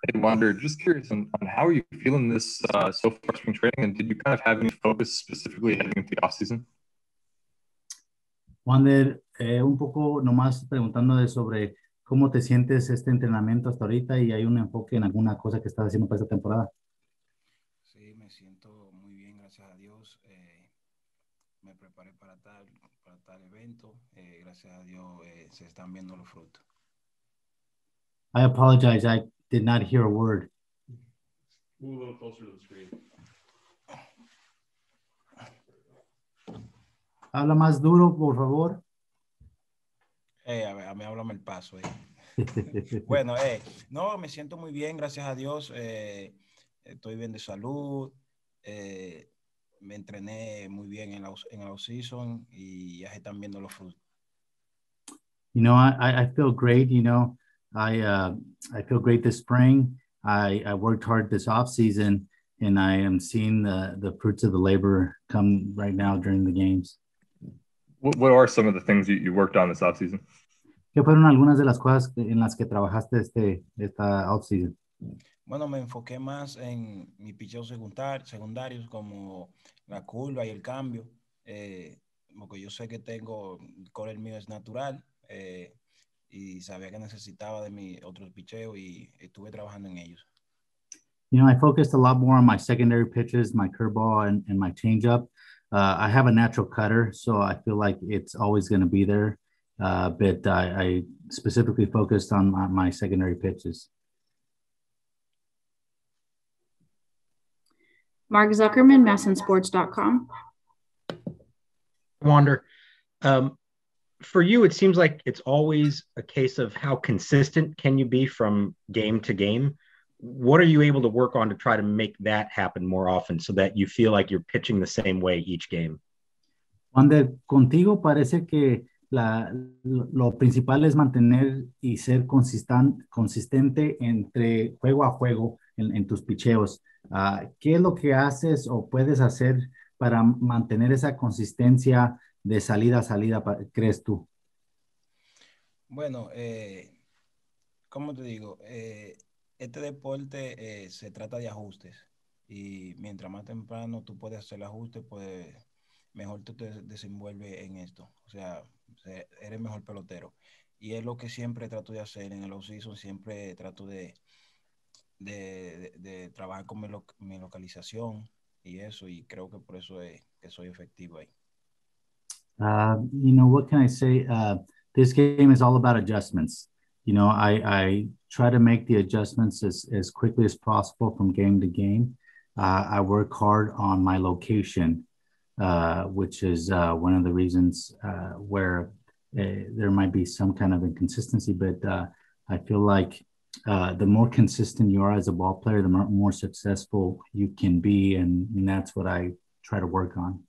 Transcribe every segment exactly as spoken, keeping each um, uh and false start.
Hey, Wander, just curious on, on how are you feeling this uh, so far spring training, and did you kind of have any focus specifically heading into the offseason? Wander, eh, un poco nomás preguntando de sobre cómo te sientes este entrenamiento hasta ahorita y hay un enfoque en alguna cosa que estás haciendo para esta temporada. Sí, me siento muy bien, gracias a Dios. Eh, me preparé para tal, para tal evento. Eh, gracias a Dios eh, se están viendo los frutos. I apologize, I did not hear a word. Move a little closer to the screen. Habla más duro, por favor. Eh, a, ver, a mí háblame el paso. Eh. Bueno, eh, no, me siento muy bien, gracias a Dios. Eh, estoy bien de salud. Eh, me entrené muy bien en la, en la off-season y ya se están viendo los frutos. You know, I, I feel great. You know, I uh, I feel great this spring. I, I worked hard this off season, and I am seeing the, the fruits of the labor come right now during the games. What, what are some of the things you, you worked on this offseason? ¿Qué fueron algunas de las cosas en las que trabajaste este, esta off season? Bueno, me enfoqué más en mi picheo secundar, secundarios como la curva y el cambio, eh, porque yo sé que tengo, el core mío es natural, eh, y sabía que necesitaba de mi otros picheos y estuve trabajando en ellos. You know, I focused a lot more on my secondary pitches, my curveball and, and my changeup. Uh, I have a natural cutter, so I feel like it's always going to be there. Uh, but I, I specifically focused on my, my secondary pitches. Mark Zuckerman, Masson Sports dot com. Wander, um, for you, it seems like it's always a case of how consistent can you be from game to game. What are you able to work on to try to make that happen more often so that you feel like you're pitching the same way each game? Wander, contigo parece que la, lo, lo principal es mantener y ser consistan, consistente entre juego a juego en, en tus picheos. Uh, ¿Qué es lo que haces o puedes hacer para mantener esa consistencia de salida a salida, crees tú? Bueno, eh, ¿cómo te digo? Eh, este deporte eh, se trata de ajustes y mientras más temprano tú puedes hacer el ajuste, pues mejor tú te desenvuelves en esto. O sea, eres mejor pelotero. Y es lo que siempre trato de hacer en el off-season, siempre trato de, de, de, de trabajar con mi, lo, mi localización y eso, y creo que por eso es que soy efectivo ahí. Uh, you know, what can I say? Uh, this game is all about adjustments. You know, I, I try to make the adjustments as, as quickly as possible from game to game. Uh, I work hard on my location, uh, which is uh, one of the reasons uh, where uh, there might be some kind of inconsistency, but uh, I feel like uh, the more consistent you are as a ball player, the more, more successful you can be. And, and that's what I try to work on.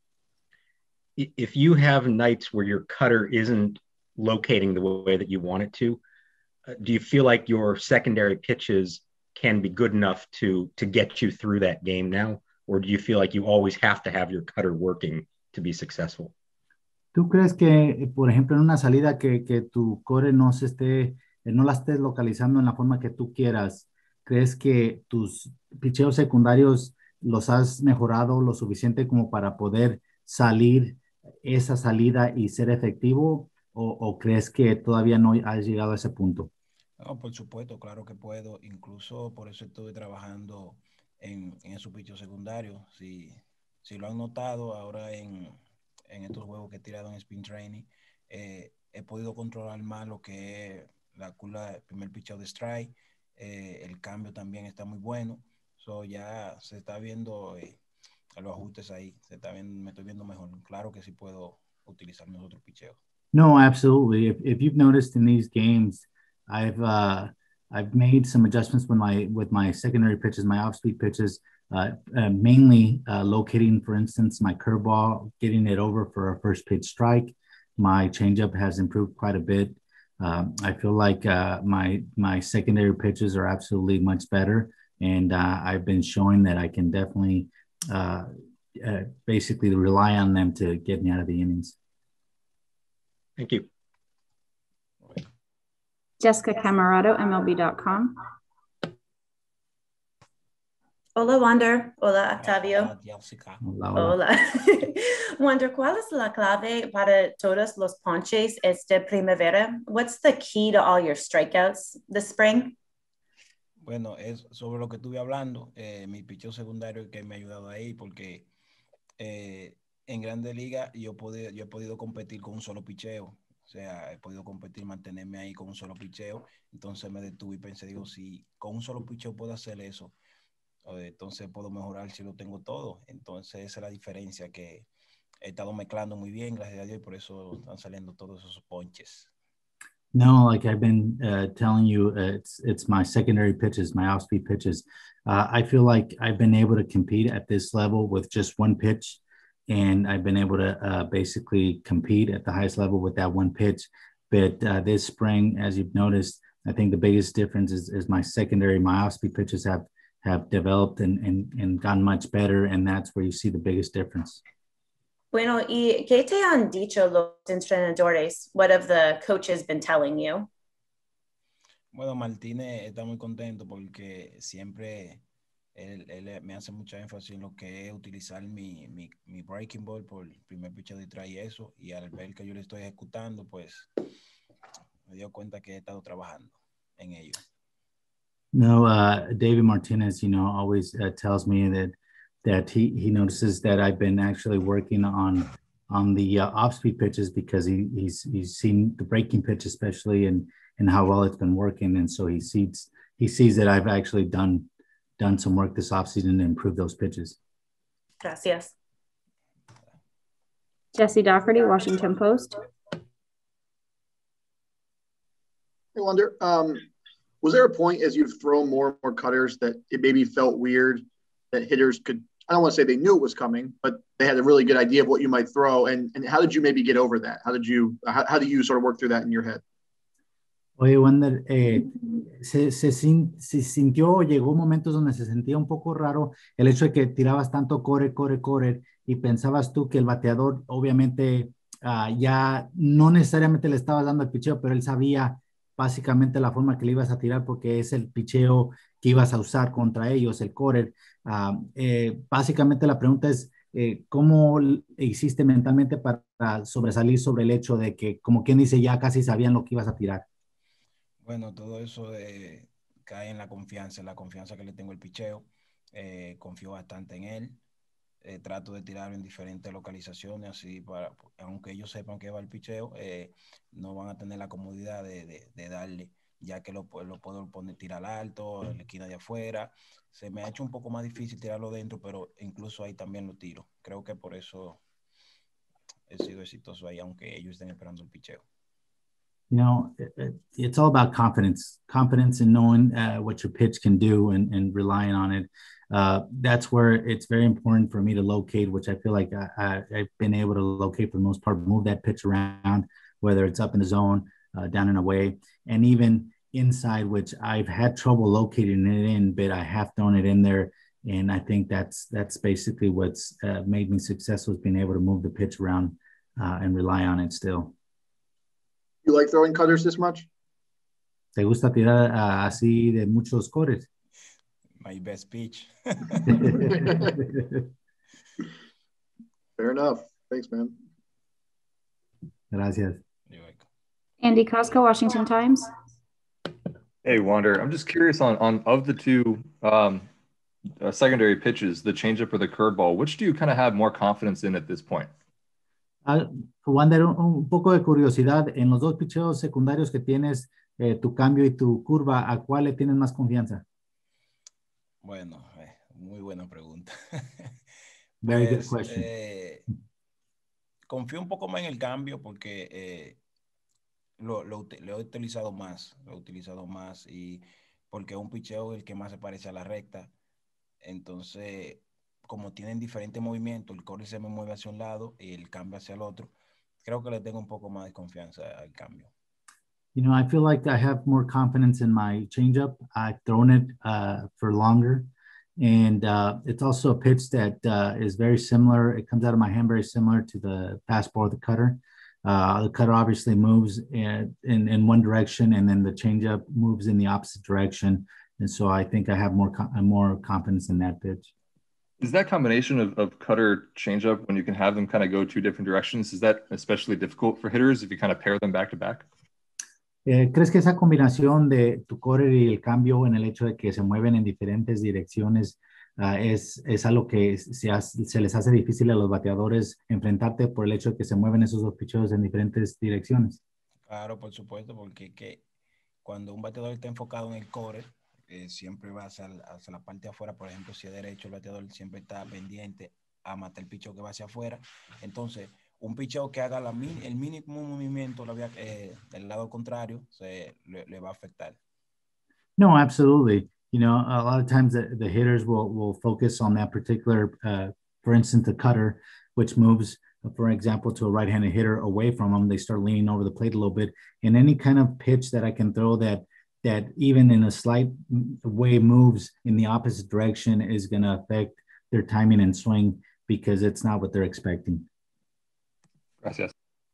If you have nights where your cutter isn't locating the way that you want it to, uh, do you feel like your secondary pitches can be good enough to to get you through that game now? Or do you feel like you always have to have your cutter working to be successful? ¿Tú crees que, por ejemplo, en una salida que, que tu core no se esté, no la estés localizando en la forma que tú quieras, crees que tus picheos secundarios los has mejorado lo suficiente como para poder salir esa salida y ser efectivo, o, o crees que todavía no has llegado a ese punto? No, por supuesto, claro que puedo. Incluso por eso estoy trabajando en, en esos pichos secundarios. Si, si lo han notado ahora en, en estos juegos que he tirado en Spin Training, eh, he podido controlar más lo que es la curva del primer picheo de strike. Eh, el cambio también está muy bueno. So ya se está viendo eh, los ajustes ahí. Se está viendo, me estoy viendo mejor. Claro que sí puedo utilizar mis otros picheos. No, absolutely. If, if you've noticed in these games, I've uh, I've made some adjustments with my with my secondary pitches, my off-speed pitches, uh, uh, mainly uh, locating, for instance, my curveball, getting it over for a first pitch strike. My changeup has improved quite a bit. Um, I feel like uh, my my secondary pitches are absolutely much better, and uh, I've been showing that I can definitely uh, uh, basically rely on them to get me out of the innings. Thank you. Jessica Camarado, M L B dot com. Hola, Wander. Hola, Octavio. Hola, Jessica. Hola, hola. Hola. Wander, ¿cuál es la clave para todos los ponches esta primavera? What's the key to all your strikeouts this spring? Bueno, es sobre lo que estuve hablando, eh, mi picheo secundario que me ha ayudado ahí, porque eh, en Grandes Ligas yo, pude, yo he podido competir con un solo picheo. O sea, he podido competir, mantenerme ahí con un solo picheo. Entonces me detuve y pensé, digo, si con un solo picheo puedo hacer eso, entonces puedo mejorar si lo tengo todo. Entonces esa es la diferencia, que he estado mezclando muy bien, gracias a Dios, y por eso están saliendo todos esos ponches. No, like I've been uh, telling you, uh, it's it's my secondary pitches, my off-speed pitches. Uh, I feel like I've been able to compete at this level with just one pitch, and I've been able to uh, basically compete at the highest level with that one pitch. But uh, this spring, as you've noticed, I think the biggest difference is, is my secondary, my off-speed pitches have have developed and, and and gotten much better, and that's where you see the biggest difference. Bueno, ¿y qué te han dicho los entrenadores? What have the coaches been telling you? Bueno, Martínez está muy contento porque siempre él, él me hace mucha énfasis en lo que es utilizar mi, mi, mi breaking ball por el primer pitch de try y eso, y al ver que yo le estoy ejecutando, pues me dio cuenta que he estado trabajando en ello. No, uh, David Martinez, you know, always uh, tells me that that he he notices that I've been actually working on on the uh, off-speed pitches, because he he's he's seen the breaking pitch especially, and and how well it's been working, and so he sees he sees that I've actually done done some work this offseason to improve those pitches. Gracias. Jesse Doherty, Washington Post. I wonder, um, was there a point as you've thrown more and more cutters that it maybe felt weird that hitters could, I don't want to say they knew it was coming, but they had a really good idea of what you might throw? And, and how did you maybe get over that? How did you, how, how do you sort of work through that in your head? Oye, Wander, eh, se, se, se sintió, llegó momentos donde se sentía un poco raro el hecho de que tirabas tanto core, core, core, y pensabas tú que el bateador obviamente uh, ya no necesariamente le estabas dando el picheo, pero él sabía básicamente la forma que le ibas a tirar, porque es el picheo que ibas a usar contra ellos, el core. Uh, eh, básicamente la pregunta es, eh, ¿cómo hiciste mentalmente para sobresalir sobre el hecho de que, como quien dice, ya casi sabían lo que ibas a tirar? Bueno, todo eso eh, cae en la confianza, en la confianza que le tengo al picheo. Eh, confío bastante en él. Eh, trato de tirarlo en diferentes localizaciones, así para, aunque ellos sepan que va el picheo, eh, no van a tener la comodidad de, de, de darle, ya que lo, lo puedo poner, tirar alto, en la esquina de afuera. Se me ha hecho un poco más difícil tirarlo dentro, pero incluso ahí también lo tiro. Creo que por eso he sido exitoso ahí, aunque ellos estén esperando el picheo. You know, it, it's all about confidence, confidence in knowing uh, what your pitch can do, and, and relying on it. Uh, that's where it's very important for me to locate, which I feel like I, I, I've been able to locate for the most part, move that pitch around, whether it's up in the zone, uh, down and away, and even inside, which I've had trouble locating it in, but I have thrown it in there. And I think that's that's basically what's uh, made me successful, is being able to move the pitch around uh, and rely on it still. You like throwing cutters this much? ¿Te gusta tirar uh, así de muchos cores? My best pitch. Fair enough. Thanks, man. Gracias. You're welcome. Andy Costco, Washington Times. Hey, Wander, I'm just curious on, on of the two um, uh, secondary pitches, the changeup or the curveball, which do you kind of have more confidence in at this point? Uh, Wander, un, un poco de curiosidad, en los dos picheos secundarios que tienes, eh, tu cambio y tu curva, ¿a cuál le tienes más confianza? Bueno, eh, muy buena pregunta. Very pues, good question. Eh, confío un poco más en el cambio porque eh, lo, lo, lo he utilizado más, lo he utilizado más y porque es un picheo el que más se parece a la recta. Entonces, como tienen diferentes movimientos, el core se me mueve hacia un lado y el cambio hacia el otro, creo que le tengo un poco más de confianza al cambio. You know, I feel like I have more confidence in my changeup. I've thrown it uh, for longer. And uh, it's also a pitch that uh, is very similar. It comes out of my hand very similar to the fastball or the cutter. Uh, the cutter obviously moves in, in, in one direction, and then the changeup moves in the opposite direction. And so I think I have more more confidence in that pitch. Is that combination of, of cutter changeup when you can have them kind of go two different directions, is that especially difficult for hitters if you kind of pair them back to back? Eh, ¿Crees que esa combinación de tu cutter y el cambio en el hecho de que se mueven en diferentes direcciones uh, es, es algo que se, hace, se les hace difícil a los bateadores enfrentarte por el hecho de que se mueven esos dos picheos en diferentes direcciones? Claro, por supuesto, porque que cuando un bateador está enfocado en el core, eh, siempre va hacia, hacia la parte de afuera. Por ejemplo, si es derecho, el bateador siempre está pendiente a matar el picheo que va hacia afuera. Entonces, un picheo que haga la, el mínimo movimiento eh, del lado contrario se, le, le va a afectar. No, absolutely. You know, a lot of times the, the hitters will, will focus on that particular, uh, for instance, the cutter, which moves, for example, to a right-handed hitter away from them. They start leaning over the plate a little bit. And any kind of pitch that I can throw that that even in a slight way moves in the opposite direction is going to affect their timing and swing because it's not what they're expecting. Gracias.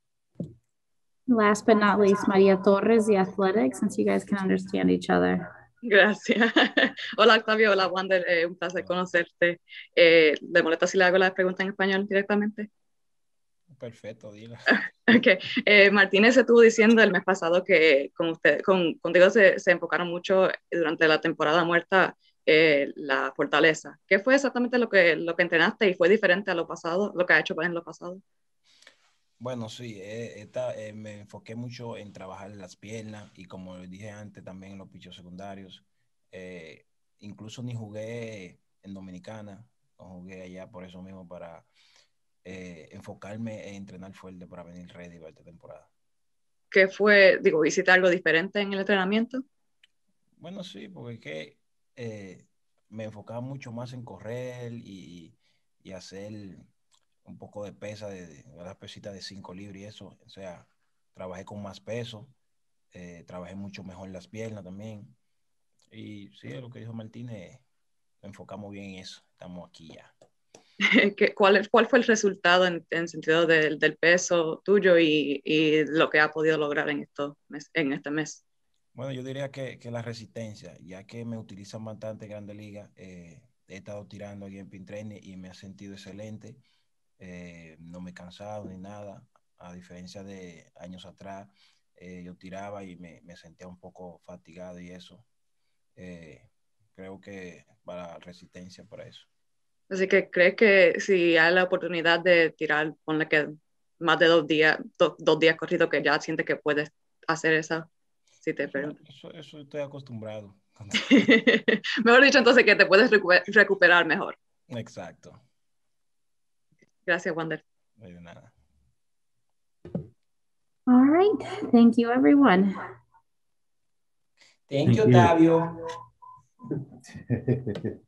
Last but not least, Maria Torres, The Athletic, since you guys can understand each other. Gracias. Hola, Octavio. Hola, Wander. Eh, un placer conocerte. Eh, ¿Le molesta si le hago la pregunta en español directamente? Perfecto, dila. Ok. Eh, Martínez estuvo diciendo el mes pasado que con usted, con, contigo se, se enfocaron mucho durante la temporada muerta eh, la fortaleza. ¿Qué fue exactamente lo que, lo que entrenaste y fue diferente a lo pasado, lo que ha hecho en lo pasado? Bueno, sí, eh, esta, eh, me enfoqué mucho en trabajar las piernas y como dije antes también en los pichos secundarios. Eh, incluso ni jugué en Dominicana, no jugué allá por eso mismo para eh, enfocarme en entrenar fuerte para venir ready para esta temporada. ¿Qué fue, digo, hiciste algo diferente en el entrenamiento? Bueno, sí, porque es que eh, me enfocaba mucho más en correr y, y hacer un poco de pesa, de, de las pesitas de cinco libras y eso. O sea, trabajé con más peso, eh, trabajé mucho mejor las piernas también. Y sí, lo que dijo Martínez, nos enfocamos bien en eso. Estamos aquí ya. ¿Cuál, ¿Cuál fue el resultado en, en sentido del, del peso tuyo y, y lo que ha podido lograr en, esto, en este mes? Bueno, yo diría que, que la resistencia, ya que me utilizan bastante en Grandes Ligas, eh, he estado tirando aquí en Pin Training y me ha sentido excelente. Eh, no me he cansado ni nada, a diferencia de años atrás. Eh, yo tiraba y me, me sentía un poco fatigado y eso. Eh, creo que para resistencia, para eso. Así que ¿crees que si hay la oportunidad de tirar, ponle que más de dos días, do, dos días corridos, que ya sientes que puedes hacer esa? Si te eso, eso, eso estoy acostumbrado. Mejor dicho, entonces, que te puedes recuperar mejor. Exacto. Gracias, Wander. No hay nada. All right. Thank you, everyone. Thank, Thank you, Octavio. You.